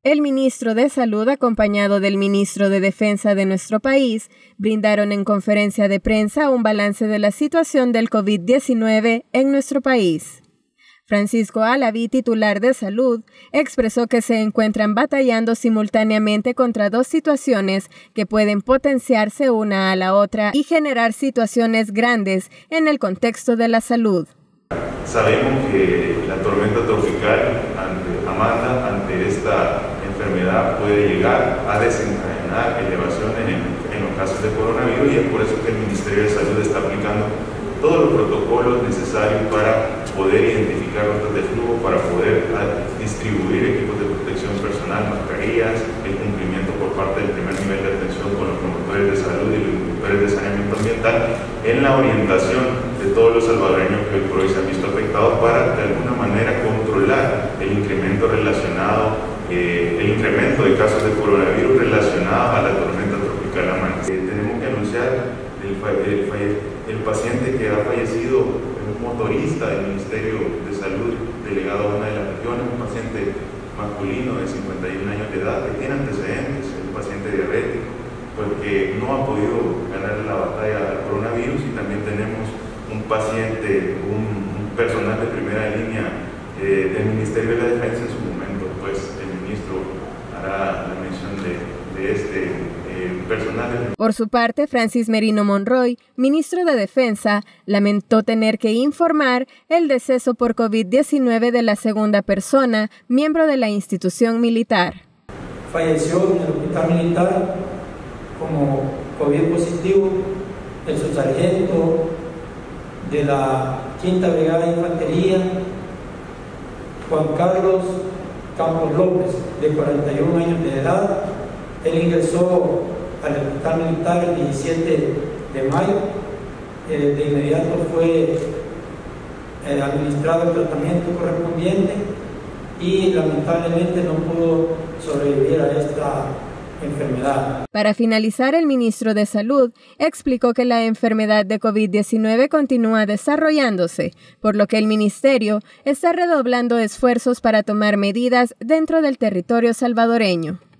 El ministro de Salud, acompañado del ministro de Defensa de nuestro país, brindaron en conferencia de prensa un balance de la situación del COVID-19 en nuestro país. Francisco Alaví, titular de Salud, expresó que se encuentran batallando simultáneamente contra dos situaciones que pueden potenciarse una a la otra y generar situaciones grandes en el contexto de la salud. Sabemos que la tormenta tropical Amanda, ante esta enfermedad, puede llegar a desencadenar elevaciones en los casos de coronavirus, y es por eso que el Ministerio de Salud está aplicando todos los protocolos necesarios para poder identificar rutas de flujo, para poder distribuir equipos de protección personal, mascarillas, el cumplimiento por parte del primer nivel de atención con los promotores de salud y los inspectores de saneamiento ambiental en la orientación de todos los salvadoreños que hoy por hoy se han visto afectados, para de alguna manera controlar el incremento de casos de coronavirus relacionados a la tormenta tropical Amanda. Tenemos que anunciar el paciente que ha fallecido, un motorista del Ministerio de Salud, delegado a una de las regiones, un paciente masculino de 51 años de edad que tiene antecedentes, un paciente diabético, porque no ha podido ganar la batalla al coronavirus. Y también tenemos un paciente, un personal de primera línea del Ministerio de la Defensa. En su momento, pues, el ministro hará la mención de este personal. Por su parte, Francis Merino Monroy, ministro de Defensa, lamentó tener que informar el deceso por COVID-19 de la segunda persona, miembro de la institución militar. Falleció en el hospital militar como COVID positivo el subsargento de la 5ª Brigada de Infantería, Juan Carlos Campos López, de 41 años de edad. Él ingresó al hospital militar el 17 de mayo. De inmediato fue administrado el tratamiento correspondiente y lamentablemente no pudo sobrevivir a esta enfermedad. Para finalizar, el ministro de Salud explicó que la enfermedad de COVID-19 continúa desarrollándose, por lo que el ministerio está redoblando esfuerzos para tomar medidas dentro del territorio salvadoreño.